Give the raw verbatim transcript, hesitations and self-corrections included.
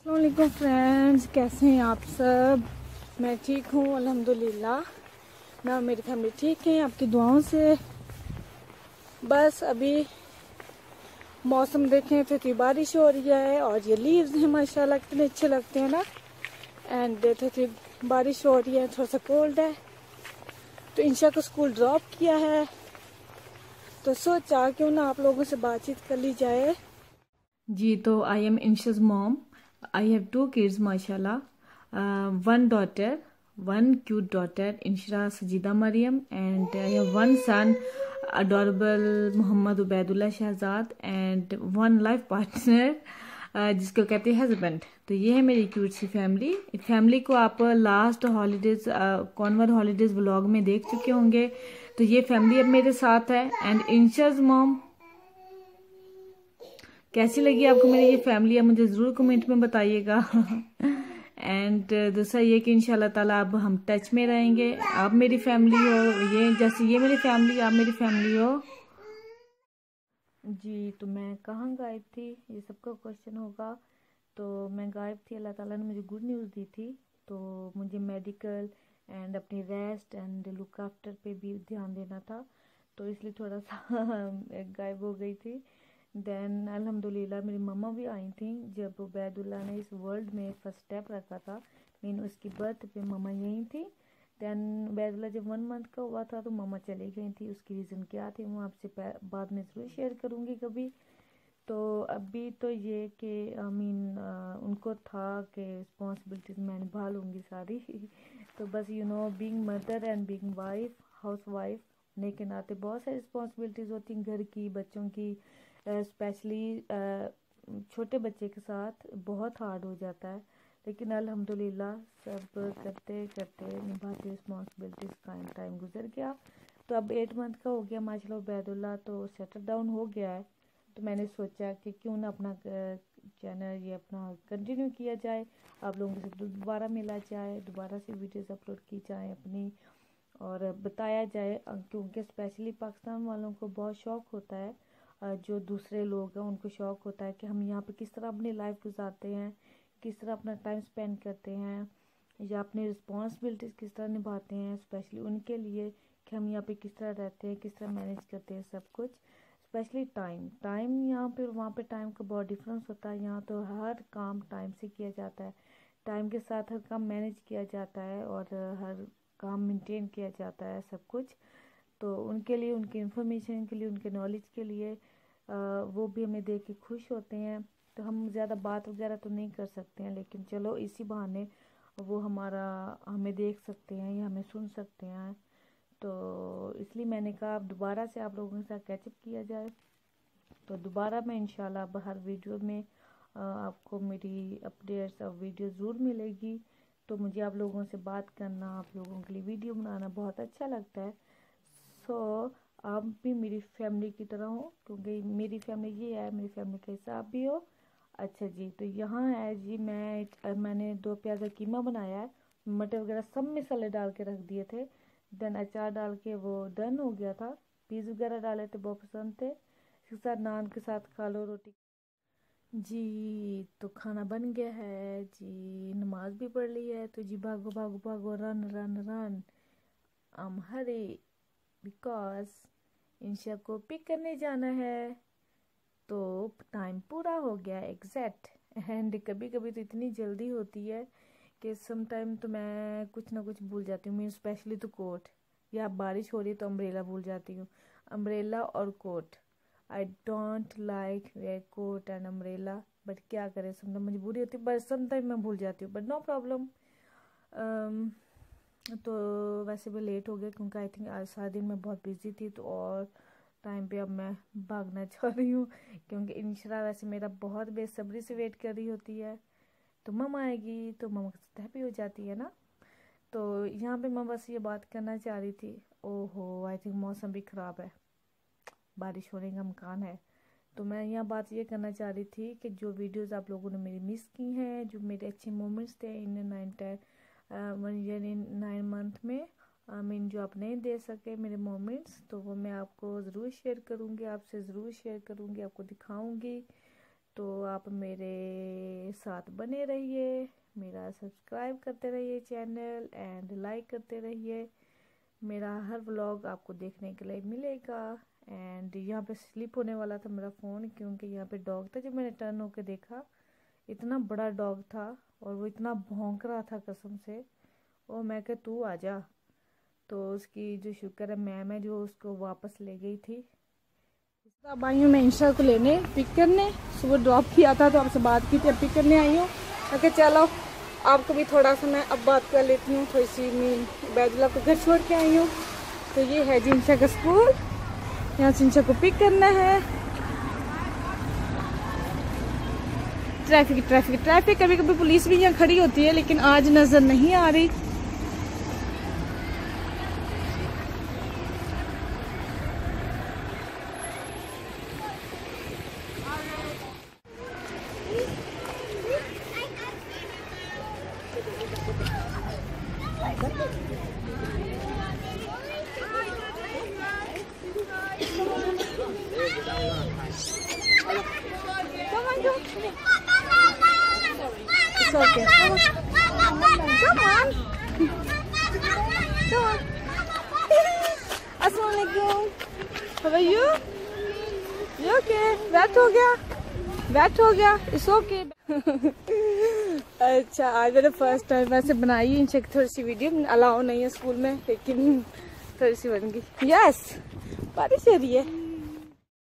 अस्सलामुअलैकुम फ्रेंड्स, कैसे हैं आप सब। मैं ठीक हूँ अल्हम्दुलिल्लाह। ना मेरी फैमिली ठीक है आपकी दुआओं से। बस अभी मौसम देखें तो थोड़ी बारिश हो रही है और ये लीव्स हैं माशाल्लाह कितने अच्छे लगते हैं ना। एंड थोड़ी बारिश हो रही है, थोड़ा सा कोल्ड है। तो इंशा को स्कूल ड्रॉप किया है तो सोचा क्यों ना आप लोगों से बातचीत कर ली जाए। जी, तो आई एम इंशा's mom. I have two kids, mashallah. Uh, one daughter, one cute daughter, Inshra Sajida Mariam, and I have one son, adorable Muhammad Ubaidullah Shahzad, and one life partner, uh, जिसको कहते हैं husband. तो ये है मेरी cute सी family. Family को आप last holidays कॉन्वर हॉलीडेज व्लॉग में देख चुके होंगे। तो ये फैमिली अब मेरे साथ है। एंड इंशा's मॉम, कैसी लगी आपको मेरी ये फैमिली है मुझे ज़रूर कमेंट में बताइएगा। एंड दूसरा ये कि इंशाल्लाह ताला अब हम टच में रहेंगे। आप मेरी फैमिली हो, ये जैसे ये मेरी फैमिली आप मेरी फैमिली हो। जी, तो मैं कहाँ गायब थी, ये सबका क्वेश्चन होगा। तो मैं गायब थी, अल्लाह ताला ने मुझे गुड न्यूज़ दी थी। तो मुझे मेडिकल एंड अपनी रेस्ट एंड लुक आफ्टर पे भी ध्यान देना था, तो इसलिए थोड़ा सा गायब हो गई थी। देन अल्हम्दुलिल्लाह मेरी मम्मा भी आई थी जब उबैदुल्लाह ने इस वर्ल्ड में फर्स्ट स्टेप रखा था। मीन उसकी बर्थ पे मम्मा यहीं थी। देन उबैदुल्लाह जब वन मंथ का हुआ था तो मम्मा चली गई थी। उसकी रीज़न क्या थी वो आपसे बाद में ज़रूर शेयर करूँगी कभी। तो अभी तो ये कि आई मीन उनको था कि रिस्पॉन्सिबिलिटीज़ मैं निभा लूँगी सारी। तो बस you know being mother and being wife, house wife होने के नाते बहुत सारी रिस्पॉन्सिबिलिटीज़ होती हैं घर की, बच्चों की। स्पेशली छोटे बच्चे के साथ बहुत हार्ड हो जाता है, लेकिन अल्हम्दुलिल्लाह सब करते करते निभाते रिस्पॉन्सिबिलिटीज़ का टाइम गुजर गया। तो अब एट मंथ का हो गया माशाल्लाह उबैदुल्लाह, तो सेटल डाउन हो गया है। तो मैंने सोचा कि क्यों ना अपना चैनल ये अपना कंटिन्यू किया जाए, आप लोगों से दोबारा मिला जाए, दोबारा से वीडियोस अपलोड की जाए अपनी, और बताया जाए। क्योंकि स्पेशली पाकिस्तान वालों को बहुत शौक़ होता है, जो दूसरे लोग हैं उनको शौक़ होता है कि हम यहाँ पे किस तरह अपनी लाइफ गुजारते हैं, किस तरह अपना टाइम स्पेंड करते हैं, या अपनी रिस्पॉन्सिबिलिटीज़ किस तरह निभाते हैं। स्पेशली उनके लिए कि हम यहाँ पे किस तरह रहते हैं, किस तरह मैनेज करते हैं सब कुछ। स्पेशली टाइम टाइम यहाँ पे वहाँ पे टाइम का बहुत डिफरेंस होता है। यहाँ तो हर काम टाइम से किया जाता है, टाइम के साथ हर काम मैनेज किया जाता है और हर काम मेंटेन किया जाता है सब कुछ। तो उनके लिए, उनकी इन्फॉर्मेशन के लिए, उनके नॉलेज के लिए आ, वो भी हमें देख के खुश होते हैं। तो हम ज़्यादा बात वगैरह तो नहीं कर सकते हैं, लेकिन चलो इसी बहाने वो हमारा हमें देख सकते हैं या हमें सुन सकते हैं। तो इसलिए मैंने कहा अब दोबारा से आप लोगों के साथ कैचअप किया जाए। तो दोबारा मैं इंशाल्लाह अब हर वीडियो में आ, आपको मेरी अपडेट्स और वीडियो ज़रूर मिलेगी। तो मुझे आप लोगों से बात करना, आप लोगों के लिए वीडियो बनाना बहुत अच्छा लगता है। सो so, आप भी मेरी फैमिली की तरह हो, क्योंकि मेरी फैमिली ये है, मेरी फैमिली के हिस्सा आप भी हो। अच्छा जी, तो यहाँ है जी, मैं मैंने दो प्याज़ा कीमा बनाया है, मटर वगैरह सब मसाले डाल के रख दिए थे। देन अचार डाल के वो डन हो गया था। पीस वगैरह डाले थे, बहुत पसंद थे। इसके साथ नान के साथ खा लो रोटी। जी, तो खाना बन गया है जी, नमाज भी पढ़ ली है। तो जी भागो भागो भागो, रन रन रन, आम हरे, बिकॉज इंशा को पिक करने जाना है। तो टाइम पूरा हो गया एग्जैक्ट। एंड कभी कभी तो इतनी जल्दी होती है कि सम टाइम तो मैं कुछ ना कुछ भूल जाती हूँ। मीन स्पेशली तो कोट, या बारिश हो रही है तो अम्ब्रेला भूल जाती हूँ। अम्ब्रेला और coat, I don't like wear coat and umbrella, but क्या करें, समटाइम मजबूरी होती है, बट समटाइम मैं भूल जाती हूँ, बट नो प्रॉब्लम। तो वैसे भी लेट हो गया क्योंकि आई थिंक आज सारा दिन मैं बहुत बिजी थी। तो और टाइम पे अब मैं भागना चाह रही हूँ, क्योंकि इंशरा वैसे मेरा बहुत बेसब्री से वेट कर रही होती है। तो मम्मा आएगी तो मम्मा के साथ हैप्पी हो जाती है ना। तो यहाँ पे मैं बस ये बात करना चाह रही थी। ओहो, आई थिंक मौसम भी ख़राब है, बारिश होने का इम्कान है। तो मैं यहाँ बात ये करना चाह रही थी कि जो वीडियोस आप लोगों ने मेरी मिस की हैं, जो मेरे अच्छे मोमेंट्स थे in nine ten one year in nine month में, आई मीन जो आप नहीं दे सके मेरे मोमेंट्स, तो वो मैं आपको ज़रूर शेयर करूँगी, आपसे ज़रूर शेयर करूँगी, आपको दिखाऊँगी। तो आप मेरे साथ बने रहिए, मेरा सब्सक्राइब करते रहिए चैनल एंड लाइक करते रहिए। मेरा हर व्लॉग आपको देखने के लिए मिलेगा। एंड यहाँ पे स्लिप होने वाला था मेरा फ़ोन, क्योंकि यहाँ पे डॉग था। जब मैंने टर्न होकर देखा इतना बड़ा डॉग था और वो इतना भौंक रहा था कसम से। और मैं कह तू आ जा, तो उसकी जो शुक्र है मैम है जो उसको वापस ले गई थी। अब आई हूँ मैं इंशा को लेने, पिक करने। सुबह ड्रॉप किया था तो आपसे बात की थी, अब पिक करने आई हूँ। मैं चलो आपको भी थोड़ा सा मैं अब बात कर लेती हूँ। थोड़ी सी मैं बैजुला को घर छोड़ के आई हूँ। तो ये है जी इंशा का स्कूल, यहाँ से इंशा को पिक करना है। ट्रैफिक ट्रैफिक ट्रैफिक कभी कभी पुलिस भी यहाँ खड़ी होती है, लेकिन आज नजर नहीं आ रही। It's okay. Come on. Come on. Come on. Assalamualaikum. How are you? You okay? Wet हो गया? Wet हो गया? It's okay. अच्छा, आज मैंने फर्स्ट टाइम वैसे बनाई इनसे थोड़ी सी वीडियो। अलाउ नहीं है स्कूल में, लेकिन थोड़ी सी बन गई। यस, बारिश हो रही है।